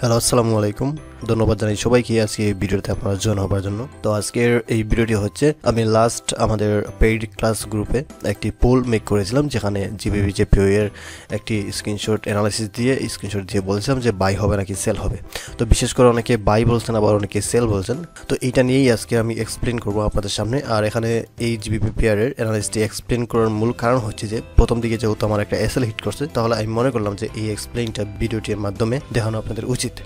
Hello আসসালামু আলাইকুম ধন্যবাদ জানাই সবাইকে আজকে এই ভিডিওতে আপনারা জয়েন হবার জন্য। তো আজকের এই ভিডিওটি হচ্ছে আমি লাস্ট আমাদের পেইড ক্লাস গ্রুপে একটি পোল মেক করেছিলাম, যেখানে GBPJPY এর একটি স্ক্রিনশট দিয়ে বলছিলাম যে বাই হবে নাকি সেল হবে। তো বিশেষ করে অনেকে বাই বলছেন, আবার অনেকে সেল বলছেন। তো এইটা নিয়েই আজকে আমি এক্সপ্লেন করবো আপনাদের সামনে। আর এখানে এই GBPJPY এর অ্যানালাইসিসটি এক্সপ্লেন করার মূল কারণ হচ্ছে যে প্রথম দিকে যেহেতু আমার একটা এসএল হিট করছে, তাহলে আমি মনে করলাম যে এই এক্সপ্লেনটা ভিডিওটির মাধ্যমে দেখানো আপনাদের উচিত।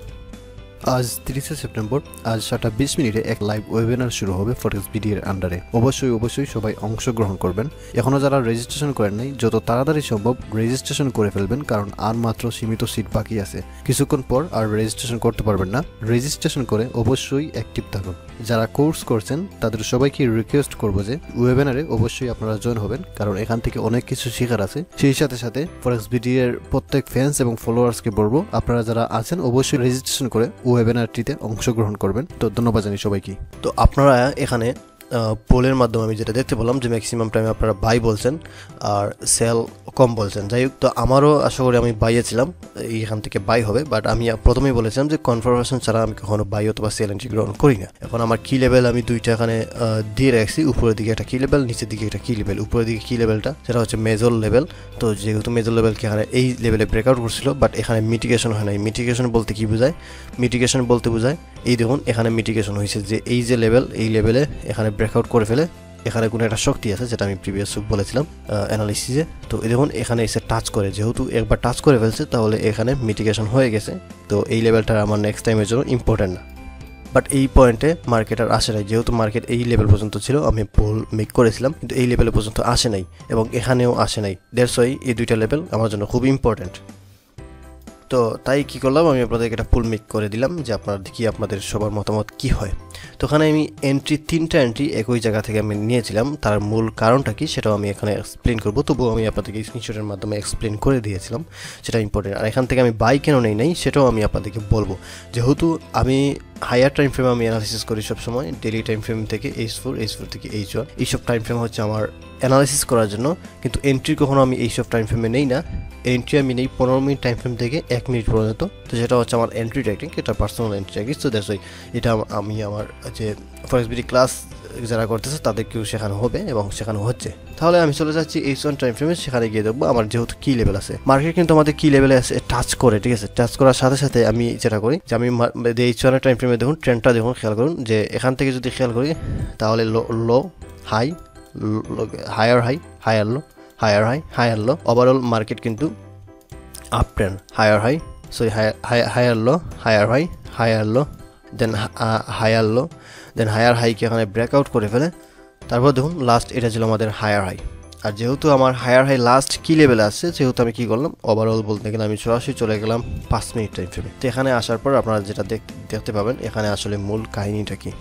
আজ 30 সেপ্টেম্বর আজ 7:20 এক লাইভ ওয়েবিনার শুরু হবে ফরেক্স বিডি এর আন্ডারে। অবশ্যই সবাই অংশগ্রহণ করবেন। এখনো যারা রেজিস্ট্রেশন করেন নাই, যত তাড়াতাড়ি সম্ভব রেজিস্ট্রেশন করে ফেলবেন, কারণ আর মাত্র সীমিত সিট বাকি আছে। কিছুক্ষণ পর আর রেজিস্ট্রেশন করতে পারবেন না। রেজিস্ট্রেশন করে অবশ্যই অ্যাক্টিভ থাকুন। যারা কোর্স করছেন তাদের সবাইকে রিকোয়েস্ট করবো যে ওয়েবিনারে অবশ্যই আপনারা জয়েন হবেন, কারণ এখান থেকে অনেক কিছু শেখার আছে। সেই সাথে ফরেক্স বিডি এর প্রত্যেক ফ্যান্স এবং ফলোয়ার্সকে বলবো, আপনারা যারা আছেন অবশ্যই রেজিস্ট্রেশন করে ওয়েবিনারটিতে অংশগ্রহণ করবেন। তো ধন্যবাদ জানাই সবাইকে। তো আপনারা এখানে পোলের মাধ্যমে আমি যেটা দেখতে পেলাম যে ম্যাক্সিমাম টাইমে আপনারা বাই বলছেন আর সেল কম বলছেন। যাই হোক, তো আমারও আশা করি আমি বাইয়ে ছিলাম, এইখান থেকে বাই হবে। বাট আমি প্রথমেই বলেছিলাম যে কনফার্মেশন ছাড়া আমি কখনো বাই অথবা সেল এন্ট্রি গ্রহণ করি না। এখন আমার কি লেভেল আমি দুইটা এখানে দিয়ে রাখছি, উপরের দিকে একটা কি লেভেল, নিচের দিকে একটা কি লেভেল। উপরের দিকে কি লেভেলটা সেটা হচ্ছে মেজর লেভেল। তো যেহেতু মেজর লেভেলকে এখানে এই লেভেলে ব্রেকআউট করছিল, বাট এখানে মিটিগেশন হয় নাই। মিটিগেশন বলতে কি বোঝায়? মিটিগেশন বলতে বোঝায় এই দেখুন এখানে মিটিগেশন হয়েছে যে এই যে লেভেল, এই লেভেলে এখানে ব্রেকআউট করে ফেলে এখানে কোনো একটা শক্তি আছে, যেটা আমি প্রিভিয়াস বলেছিলাম অ্যানালিসিসে। তো এই দেখুন এখানে এসে টাচ করে, যেহেতু একবার টাচ করে ফেলছে তাহলে এখানে মিটিগেশন হয়ে গেছে। তো এই লেভেলটা আমার নেক্সট টাইমের জন্য ইম্পর্টেন্ট না। বাট এই পয়েন্টে মার্কেট আর আসে নাই, যেহেতু মার্কেট এই লেভেল পর্যন্ত ছিল। আমি পোল মেক করেছিলাম কিন্তু এই লেভেল পর্যন্ত আসে নাই, এবং এখানেও আসে নাই। দ্যাটস ওয়াই এই দুইটা লেভেল আমার জন্য খুব ইম্পর্টেন্ট। তো তাই কি করলাম, আমি আপনাদেরকে একটা পুল মেক করে দিলাম যে আপনারা দেখি আপনাদের সবার মতামত কি হয়। তো ওখানে আমি তিনটা এন্ট্রি একই জায়গা থেকে আমি নিয়েছিলাম। তার মূল কারণটা কি সেটাও আমি এখানে এক্সপ্লেন করবো, তবুও আমি আপনাদেরকে স্ক্রিনশটের মাধ্যমে এক্সপ্লেন করে দিয়েছিলাম, সেটা ইম্পর্টেন্ট। আর এখান থেকে আমি বাই কেন নেই নাই সেটাও আমি আপনাদেরকে বলবো। যেহেতু আমি হায়ার টাইম ফ্রেম আমি অ্যানালিসিস করি সবসময়, ডেলি টাইম ফ্রেম থেকে H4 থেকে H1, এইসব টাইম ফ্রেম হচ্ছে আমার অ্যানালিসিস করার জন্য। কিন্তু এন্ট্রি কখনো আমি এইসব টাইম ফ্রেমে নেই না। এন্ট্রি আমি নেই 15 মিনিট টাইম ফ্রেম থেকে 1 মিনিট পর্যন্ত। তো সেটা হচ্ছে আমার এন্ট্রি টেকনিক, এটা পার্সোনাল এন্ট্রি টেকনিক। তো দ্যাটস ওয়াই এটা আমি আমার যে ফরেক্স বিডি ক্লাস যারা করতেছে তাদেরকেও শেখানো হবে এবং শেখানো হচ্ছে। তাহলে আমি চলে যাচ্ছি H1 টাইম ফ্রেমে, সেখানে গিয়ে দেখবো আমার যেহেতু কি লেভেল আছে। মার্কেট কিন্তু আমাদের কি লেভেলে আছে টাচ করে, ঠিক আছে। টাচ করার সাথে সাথে আমি যেটা করি যে আমি H1 টাইম ফ্রেমে দেখুন ট্রেন্ডটা দেখুন, খেয়াল করুন যে এখান থেকে যদি খেয়াল করি তাহলে low high, higher high, higher low, higher high, higher low. Overall market কিন্তু up trend, higher high, sorry higher low, higher high, higher low, then higher low, then higher হাইকে এখানে ব্রেকআউট করে ফেলে। তারপর দেখুন লাস্ট এটা ছিল আমাদের হায়ার হাই। আর যেহেতু আমার হায়ার হাই লাস্ট কি লেভেলে আসছে, সেহেতু আমি কি করলাম, ওভারঅল বলতে গেলে আমি সরাসরি চলে গেলাম 5 মিনিট টাইম ফ্রেমে। তো এখানে আসার পর আপনারা যেটা দেখতে পাবেন, এখানে আসলে মূল কাহিনীটা কি,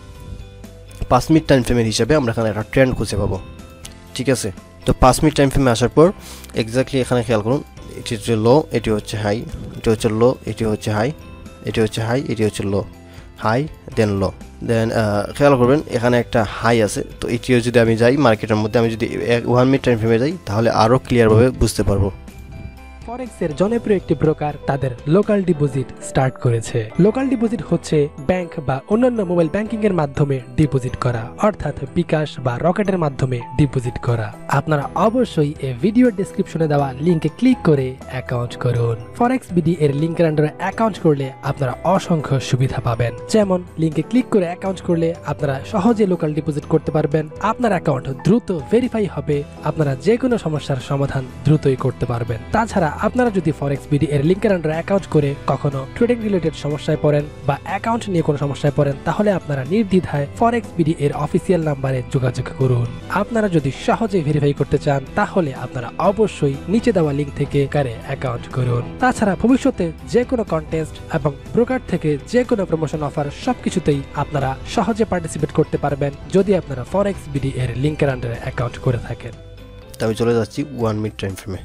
5 মিনিট টাইম ফ্রেমের হিসাবে আমরা এখানে একটা ট্রেন্ড খুঁজে পাবো, ঠিক আছে। তো 5 মিনিট টাইম ফ্রেমে আসার পর এক্স্যাক্টলি এখানে খেয়াল করুন, এটি হচ্ছে লো, এটি হচ্ছে হাই, এটি হচ্ছে লো, এটি হচ্ছে হাই, এটি হচ্ছে হাই, এটি হচ্ছে লো, হাই দেন লো, দেন খেয়াল করবেন এখানে একটা হাই আছে। তো এটিও যদি আমি যাই মার্কেটের মধ্যে, আমি যদি 1 মিনিট টাইম ফ্রেমে যাই তাহলে আরও ক্লিয়ারভাবে বুঝতে পারবো। ফরেক্সের জনপ্রিয় একটি ব্রোকার তাদের লোকাল ডিপোজিট স্টার্ট করেছে। লোকাল ডিপোজিট হচ্ছে ব্যাংক বা অন্যান্য মোবাইল ব্যাংকিং এর মাধ্যমে ডিপোজিট করা, অর্থাৎ বিকাশ বা রকেটের মাধ্যমে ডিপোজিট করা। আপনারা অবশ্যই এই ভিডিওর ডেসক্রিপশনে দেওয়া লিংকে ক্লিক করে অ্যাকাউন্ট করুন। ফরেক্স বিডি এর লিংকের আন্ডারে অ্যাকাউন্ট করলে আপনারা অসংখ্য সুবিধা পাবেন। যেমন লিংকে ক্লিক করে অ্যাকাউন্ট করলে আপনারা সহজে লোকাল ডিপোজিট করতে পারবেন, আপনার অ্যাকাউন্ট দ্রুত ভেরিফাই হবে, আপনারা যে কোনো সমস্যার সমাধান দ্রুতই করতে পারবেন। তাছাড়া আপনারা যদি ফরেক্স বিডি এর লিংকের আন্ডারে অ্যাকাউন্ট করে কখনো ট্রেডিং রিলেটেড সমস্যায় পড়েন বা অ্যাকাউন্ট নিয়ে কোনো সমস্যায় পড়েন, তাহলে আপনারা নির্দ্বিধায় ফরেক্স বিডি এর অফিসিয়াল নাম্বারে যোগাযোগ করুন। আপনারা যদি সহজে ভেরিফাই করতে চান তাহলে আপনারা অবশ্যই নিচে দেওয়া লিংক থেকে অ্যাকাউন্ট করুন। তাছাড়া ভবিষ্যতে যে কোনো কন্টেস্ট এবং ব্রোকার থেকে যে কোনো প্রমোশন অফার সবকিছুতেই আপনারা সহজে পার্টিসিপেট করতে পারবেন যদি আপনারা ফরেক্স বিডি এর লিংকের আন্ডারে অ্যাকাউন্ট করে থাকেন। আমি চলে যাচ্ছি 1 মিনিট টাইম ফ্রেমে।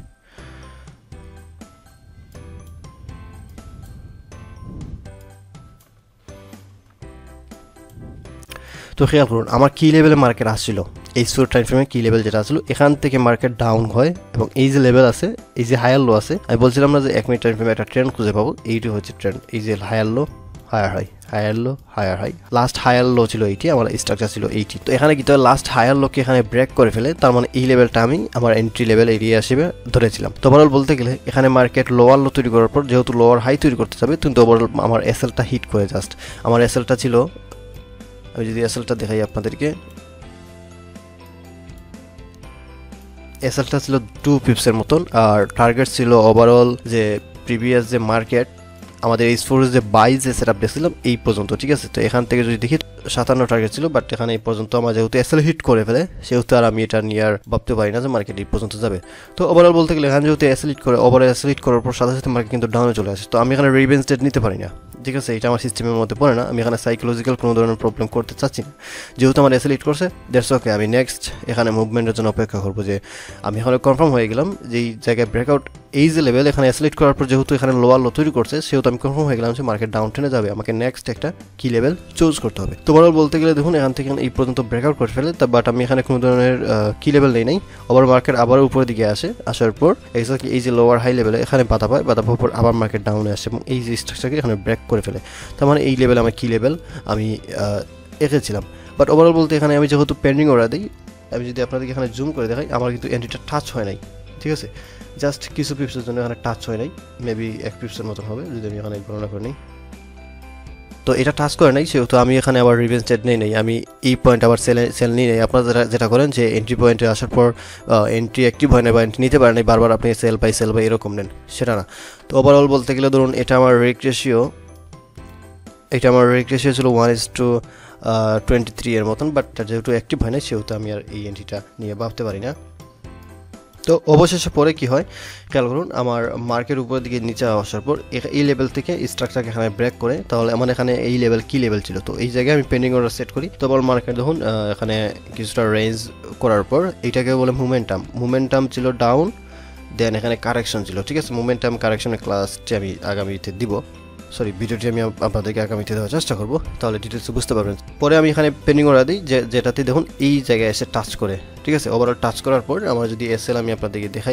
তো খেয়াল করুন আমার কি লেভেলে মার্কেট আসছিল, এই শর্ট টাইম ফ্রেমে কি লেভেল যেটা আসলো এখান থেকে মার্কেট ডাউন হয় এবং এই যে লেভেল আছে এই যে হায়ার লো আছে আমি বলছিলাম না যে 1 মিনিট টাইম ফ্রেমে একটা ট্রেন্ড খুঁজে পাবো, এইটি হচ্ছে ট্রেন্ড। এই যে higher low higher high, higher low higher high, last higher low ছিল এইটি, আমার স্ট্রাকচার ছিল এইটি। তো এখানে কি লাস্ট হায়ার লোকে এখানে ব্রেক করে ফেলে, তার মানে এই লেভেলটা আমি আমার এন্ট্রি লেভেল এরিয়া হিসেবে ধরেছিলাম। তো ওভারঅল বলতে গেলে এখানে মার্কেট লোয়ার লো তৈরি করার পর যেহেতু লোয়ার হাই তৈরি করতে যাবে, কিন্তু ওভারঅল আমার এসএলটা হিট করে জাস্ট আমার এসএলটা ছিল, আমি যদি এসএলটা দেখাই আপনাদেরকে, এসএলটা ছিল 2 পিপসের মতন, আর টার্গেট ছিল ওভারঅল যে প্রিভিয়াস যে মার্কেট আমাদের এই ফোর্স যে বাই যে সেটআপ দেখছিলাম এই পর্যন্ত, ঠিক আছে। তো এখান থেকে যদি দেখি 57 টার্গেট ছিল, বাট এখানে এই পর্যন্ত আমার যেহেতু এসএল হিট করে ফেলে সেহেতু আর আমি এটা নিয়ে আর ভাবতে পারি না যে মার্কেট এই পর্যন্ত যাবে। তো ওভারঅল বলতে গেলে এখানে যেহেতু এসএল হিট করে, ওভারঅল এসএল হিট করার পর সাথে সাথে মার্কেট কিন্তু ডাউনে চলে আসে। তো আমি এখানে রিভেঞ্জ ট্রেড নিতে পারি না, ঠিক আছে, এটা আমার সিস্টেমের মধ্যে পড়ে না। আমি এখানে সাইকোলজিক্যাল কোনো ধরনের প্রবলেম করতে চাচ্ছি না, যেহেতু আমার এসএল হিট করছে দ্যাটস ওকে। আমি নেক্সট এখানে মুভমেন্টের জন্য অপেক্ষা করবো, যে আমি এখানে কনফার্ম হয়ে গেলাম যে এই জায়গায় ব্রেকআউট এই যে লেভেল এখানে এসএল হিট করার পর যেহেতু এখানে লোয়ার লো তৈরি করছে সেহেতু আমি কনফার্ম হয়ে গেলাম যে মার্কেট ডাউন ট্রেনে যাবে, আমাকে নেক্সট একটা কি লেভেল চুজ করতে হবে। তো ওভারঅল বলতে গেলে দেখুন এখান থেকে এই পর্যন্ত ব্রেকআউট করে ফেলে, বাট আমি এখানে কোনো ধরনের কি লেভেল নেই, আবার মার্কেট আবার উপরের দিকে আসে, আসার পর এক্স্যাক্টলি এই যে লোয়ার হাই লেভেলে এখানে বাধা পায়, বাধা পাওয়ার পর আবার মার্কেট ডাউনে আসে এবং এই যে স্ট্রাকচারকে এখানে ব্রেক করে ফেলে। তার মানে এই লেভেল আমার কি লেভেল আমি এঁকেছিলাম। বাট ওভারঅল বলতে এখানে আমি যেহেতু পেন্ডিং অর্ডার দিই, আমি যদি আপনাদেরকে এখানে জুম করে দেখাই, আমার কিন্তু এন্ট্রিটা টাচ হয় নাই, ঠিক আছে, জাস্ট কিছু পিপসের জন্য এখানে টাচ হয় নাই, মেবি 1 পিপসের মতন হবে যদি আমি এখানে গণনা করে নিই। তো এটা টাচ করে নাই সেহেতু আমি এখানে আবার রিভেঞ্জ ট্রেড নেই নাই, আমি এই পয়েন্ট আবার সেল নিই নাই। আপনারা যেটা করেন যে এন্ট্রি পয়েন্টে আসার পর এন্ট্রি অ্যাক্টিভ হয় না বা এন্ট্রি নিতে পারেন, বারবার আপনি সেল বাই এরকম নেন, সেটা না। তো ওভারঅল বলতে গেলে ধরুন এটা আমার রেক রেশিও ছিল 1:23 এর মতন, বাট যেহেতু অ্যাক্টিভ হয় না সেহেতু আমি আর এই এন্ট্রিটা নিয়ে ভাবতে পারি না। তো অবশেষে পরে কি হয় খেয়াল করুন, আমার মার্কেট উপরের দিকে নিচে আসার পর এই লেভেল থেকে স্ট্রাকচারকে এখানে ব্রেক করে, তাহলে আমার এখানে এই লেভেল কি লেভেল ছিল, তো এই জায়গায় আমি পেন্ডিং অর্ডার সেট করি। তো আমার মার্কেট দেখুন এখানে কিছুটা রেঞ্জ করার পর এইটাকে বলে মোমেন্টাম ছিল ডাউন, দেন এখানে কারেকশন ছিল, ঠিক আছে। মোমেন্টাম কারেকশনের ক্লাসটি আমি আগামীতে দিব, সরি ভিডিওটি আমি আপনাদেরকে আগামীতে দেওয়ার চেষ্টা করবো, তাহলে ডিটেলস বুঝতে পারবেন। পরে আমি এখানে পেন্ডিং অর্ডার দিই যেটাতে দেখুন এই জায়গায় এসে টাচ করে, ঠিক আছে। ওভারঅল টাচ করার পর আমার যদি এসএল আমি আপনাদেরকে দেখাই,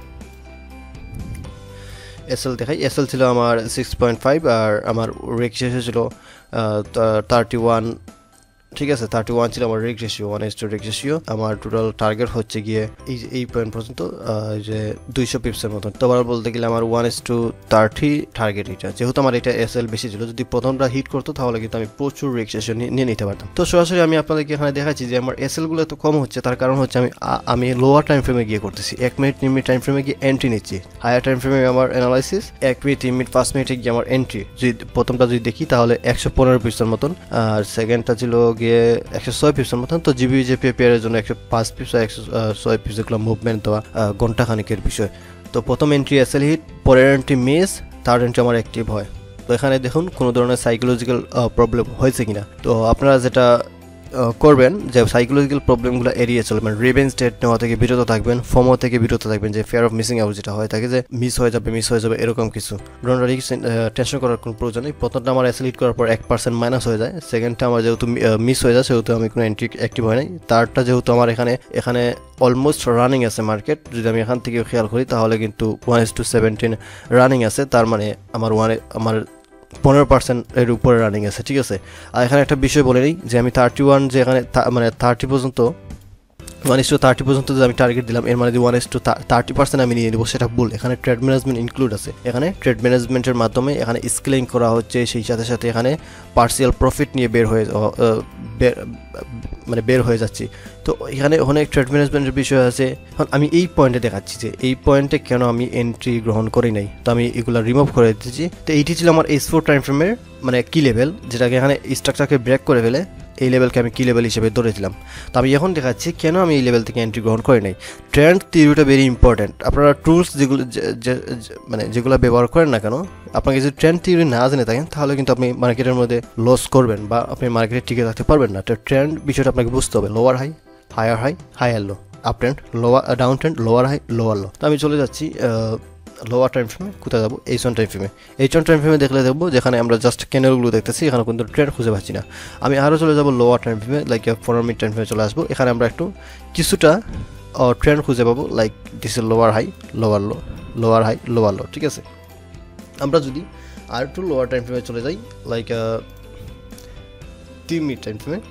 এসএল ছিল আমার 6.5 আর আমার রেক রেশিও ছিল 31, ঠিক আছে, 31 ছিল আমার রেক রেশিও, 1:2 রেক রেশিও। আমার টোটাল টার্গেট হচ্ছে গিয়ে এই পয়েন্ট পর্যন্ত যে 200 পিপসের মতন। তো আবার বলতে গেলে আমার 1:30 টার্গেট এটা, যেহেতু আমার এটা এসএল বেশি ছিল, যদি প্রথমটা হিট করতো তাহলে কিন্তু আমি প্রচুর রেক রেশিও নিয়ে নিতে পারতাম। তো সরাসরি আমি আপনাদেরকে এখানে দেখাচ্ছি যে আমার এসএল গুলো এত কম হচ্ছে, তার কারণ হচ্ছে আমি লোয়ার টাইম ফ্রেমে গিয়ে করতেছি, 1 মিনিট 3 মিনিট টাইম ফ্রেমে গিয়ে এন্ট্রি নিচ্ছি, হায়ার টাইম ফ্রেমে আমার অ্যানালাইসিস 1 মিনিট 3 মিনিট 5 মিনিটে গিয়ে আমার এন্ট্রি। যদি প্রথমটা যদি দেখি তাহলে 115 পিপসের মতন, আর সেকেন্ডটা ছিল গিয়ে 106 পিপসের মতন। তো GBPJPY পেয়ারের জন্য 105 পিপস 106 পিপস এগুলো মুভমেন্ট দেওয়া ঘন্টা খানিকের বিষয়। তো প্রথম এন্ট্রি এসএল হিট, পরের এন্ট্রি মিস, থার্ড এন্ট্রি আমার অ্যাক্টিভ হয়। তো এখানে দেখুন কোনো ধরনের সাইকোলজিক্যাল প্রবলেম হয়েছে কিনা। তো আপনারা যেটা করবেন যে সাইকোলজিক্যাল প্রবলেমগুলো এড়িয়ে চলবেন, রিভেঞ্জ ট্রেড নেওয়া থেকে বিরত থাকবেন, ফোমো থেকে বিরত থাকবেন, যে ফিয়ার অফ মিসিং আউট যেটা হয় থাকে যে মিস হয়ে যাবে এরকম কিছু টেনশন করার কোনো প্রয়োজন নেই। প্রথমটা আমার এসএল হিট করার পর 1% মাইনাস হয়ে যায়, সেকেন্ডটা আমার যেহেতু মিস হয়ে যায় সেহেতু আমি কোনো এন্ট্রি অ্যাক্টিভ হয় নাই, থার্ডটা যেহেতু আমার এখানে অলমোস্ট রানিং আছে মার্কেট, যদি আমি এখান থেকে খেয়াল করি তাহলে কিন্তু 1:17 রানিং আছে, তার মানে আমার 15% এর উপরে রানিং আছে, ঠিক আছে। আর এখানে একটা বিষয় বলে নিই যে আমি 31 যে এখানে মানে 30 পর্যন্ত 1:30 পর্যন্ত যে আমি টার্গেট দিলাম, এর মানে 1:30% আমি নিয়ে নেবো, সেটা ভুল। এখানে ট্রেড ম্যানেজমেন্ট ইনক্লুড আছে, এখানে ট্রেড ম্যানেজমেন্টের মাধ্যমে এখানে স্কেলিং করা হচ্ছে, সেই সাথে সাথে এখানে পার্সিয়াল প্রফিট নিয়ে বের হয়ে যাচ্ছি। তো এখানে অনেক ট্রেড ম্যানেজমেন্টের বিষয় আছে। এখন আমি এই পয়েন্টে দেখাচ্ছি যে এই পয়েন্টে কেন আমি এন্ট্রি গ্রহণ করি নাই, তো আমি এগুলো রিমুভ করে দিচ্ছি। তো এইটি ছিল আমার S4 টাইম ফ্রেমের মানে কি লেভেল, যেটাকে এখানে স্ট্রাকচারকে ব্রেক করে ফেলে এই লেভেলকে আমি কি লেভেল হিসেবে ধরেছিলাম। তো আমি এখন দেখাচ্ছি কেন আমি এই লেভেল থেকে এন্ট্রি গ্রহণ করি নাই। ট্রেন্ড থিওরিটা ভেরি ইম্পর্টেন্ট। আপনারা টুলস যেগুলো ব্যবহার করেন না কেন, আপনাকে যদি ট্রেন্ড থিওরি না জেনে থাকেন তাহলে কিন্তু আপনি মার্কেটের মধ্যে লস করবেন বা আপনি মার্কেটে টিকে থাকতে পারবেন না। তো ট্রেন্ড বিষয়টা আপনাকে বুঝতে হবে, lower high, higher high, higher low, up trend, lower down trend, lower high, lower low. তো আমি চলে যাচ্ছি লোয়ার টাইম ফ্রেমে কোথায় যাবো, H1 টাইম ফ্রেমে। H1 টাইম ফ্রেমে দেখলে দেখবো যেখানে আমরা জাস্ট ক্যান্ডেলগুলো দেখতেছি, এখানে কিন্তু ট্রেন্ড খুঁজে পাচ্ছি না। আমি আরও চলে যাবো লোয়ার টাইম ফ্রেমে, লাইক 4 মিনিট টাইম ফ্রেমে চলে আসবো। এখানে আমরা একটু কিছুটা ট্রেন্ড খুঁজে পাবো, like this is lower high lower low, lower high lower low, ঠিক আছে। আমরা যদি আর একটু লোয়ার টাইম ফ্রেমে চলে যাই, লাইক 3 মিনিট টাইম ফ্রেমে,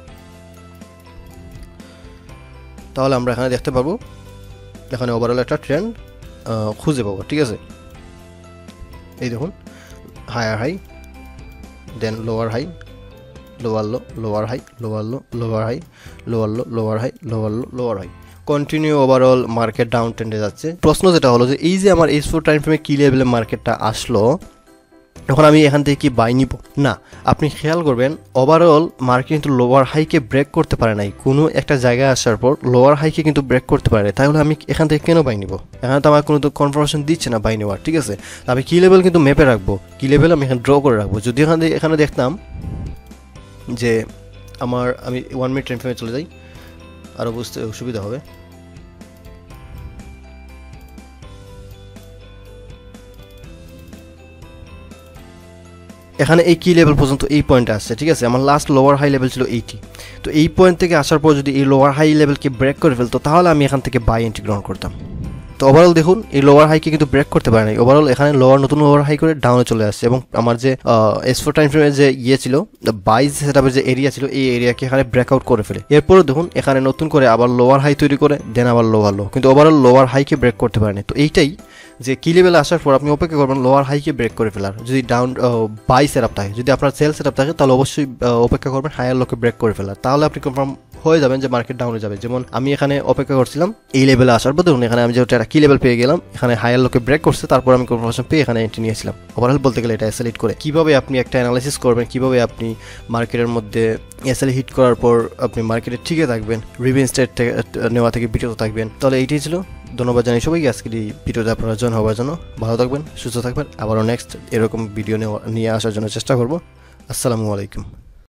তাহলে আমরা এখানে দেখতে পাবো এখানে ওভারঅল একটা ট্রেন্ড খুঁজে পাবো, ঠিক আছে। এই দেখুন higher high, then lower high, lower low, lower high, lower low, lower high, lower low, lower high, lower low, lower high, continue overall market down ট্রেন্ডে যাচ্ছে। প্রশ্ন যেটা হলো যে এই যে আমার H4 টাইম ফ্রেমে কি লেভেলে মার্কেটটা আসলো, এখন আমি এখান থেকে কি বাই নিব না। আপনি খেয়াল করবেন ওভারঅল মার্কেট কিন্তু লোয়ার হাইকে ব্রেক করতে পারে নাই, কোনো একটা জায়গায় আসার পর লোয়ার হাইকে কিন্তু ব্রেক করতে পারে, তাহলে আমি এখান থেকে কেন বাই নিব? এখানে তো আমার কোনো তো কনফার্মেশন দিচ্ছে না বাই নেওয়ার, ঠিক আছে। আমি কি লেভেল কিন্তু মেপে রাখবো, কি লেভেল আমি এখানে ড্র করে রাখবো। যদি এখানে দেখতাম যে আমি 1 মিনিট টাইম ফ্রেমে চলে যাই, আরও বুঝতে সুবিধা হবে। এখানে এই কি লেভেল পর্যন্ত এই পয়েন্টে আসছে, ঠিক আছে। আমার লাস্ট লোয়ার হাই লেভেল ছিল 80, তো এই পয়েন্ট থেকে আসার পর যদি এই লোয়ার হাই লেভেলকে ব্রেক করে ফেলতো তাহলে আমি এখান থেকে বাই এন্ট্রি গ্রহণ করতাম। তো ওভারঅল দেখুন এই লোয়ার হাইকে কিন্তু ব্রেক করতে পারে নাই, ওভারঅল এখানে নতুন লোয়ার হাই করে ডাউনে চলে আসছে, এবং আমার যে S4 টাইম ফ্রেমের যে ছিল বাইজ সেটআপের যে এরিয়া ছিল, এই এরিয়াকে এখানে ব্রেকআউট করে ফেলে। এরপরে দেখুন এখানে নতুন করে আবার লোয়ার হাই তৈরি করে দেন আবার লোয়ার লো, কিন্তু ওভারঅল লোয়ার হাইকে ব্রেক করতে পারেনি। তো এইটাই যে কি লেভেলে আসার পর আপনি অপেক্ষা করবেন লোয়ার হাইকে ব্রেক করে ফেলার। যদি ডাউন বাই সেটআপ থাকে, যদি আপনার সেল সেটআপ থাকে, তাহলে অবশ্যই অপেক্ষা করবেন হায়ার লোকে ব্রেক করে ফেলার, তাহলে আপনি কনফার্ম হয়ে যাবেন যে মার্কেট ডাউনে যাবে। যেমন আমি এখানে অপেক্ষা করছিলাম এই লেভেলে আসার পর, দেখুন এখানে আমি যেহেতু একটা কি লেভেল পেয়ে গেলাম, এখানে হায়ার লোকে ব্রেক করছে, তারপর আমি কনফার্মেশন পেয়ে এখানে এন্ট্রি নিয়েছিলাম। ওভারঅল বলতে গেলে এটা এসএল হিট করে কিভাবে আপনি একটা অ্যানালাইসিস করবেন, কিভাবে আপনি মার্কেটের মধ্যে এসএল হিট করার পর আপনি মার্কেটে ঠিকই থাকবেন, রিভেঞ্জ ট্রেড নেওয়া থেকে বিরত থাকবেন। তাহলে এইটাই ছিল। ধন্যবাদ জানাই সবাইকে আজকের এই ভিডিওতে আপনারা জয়েন হওয়ার জন্য। ভালো থাকবেন, সুস্থ থাকবেন, আবারও নেক্সট এরকম ভিডিও নিয়ে আসার জন্য চেষ্টা করব। আসসালামু আলাইকুম।